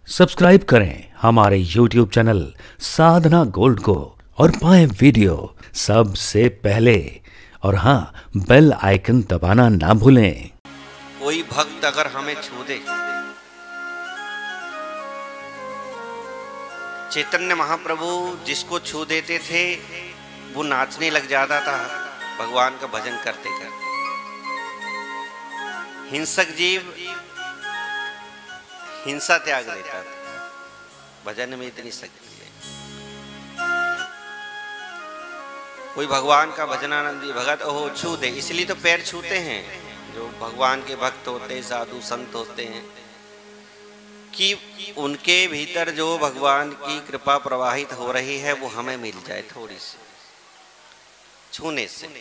Subscribe करें हमारे YouTube channel साधना gold को और पाएं वीडियो सबसे पहले। और हाँ, बेल आइकन दबाना ना भूलें। कोई भक्त अगर हमें छू दे, चैतन्य महाप्रभु जिसको छू देते थे वो नाचने लग जाता था भगवान का भजन करते करते। हिंसक जीव हिंसा त्याग देता था, भजन में इतनी शक्ति है। कोई भगवान का भजनानंदी भगत ओहो छू दे, इसलिए तो पैर छूते हैं जो भगवान के भक्त होते हैं, साधु संत होते हैं, कि उनके भीतर जो भगवान की कृपा प्रवाहित हो रही है वो हमें मिल जाए थोड़ी सी छूने से।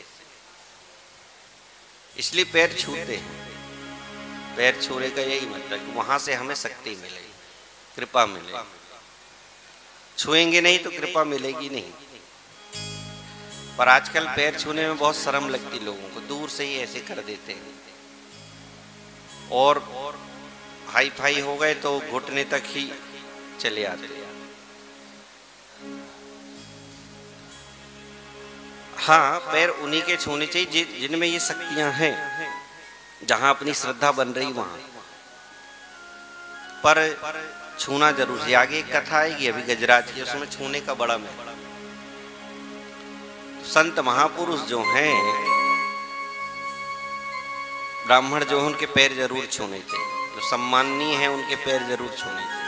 इसलिए पैर छूते हैं। पैर छूने का यही मतलब कि वहां से हमें शक्ति मिलेगी, कृपा मिलेगी। छुएंगे नहीं तो कृपा मिलेगी नहीं। पर आजकल पैर छूने में बहुत शर्म लगती लोगों को, दूर से ही ऐसे कर देते हैं। और हाई फाई हो गए तो घुटने तक ही चले आते हैं। हाँ, पैर उन्हीं के छूने चाहिए जिनमें ये शक्तियां हैं, जहां अपनी श्रद्धा बन रही वहां। पर छूना जरूर है। आगे एक कथा आएगी अभी गजराज की, उसमें छूने का बड़ा महत्व। संत महापुरुष जो हैं, ब्राह्मण जो हैं, उनके पैर जरूर छूने चाहिए। जो सम्माननीय है उनके पैर जरूर छूने चाहिए।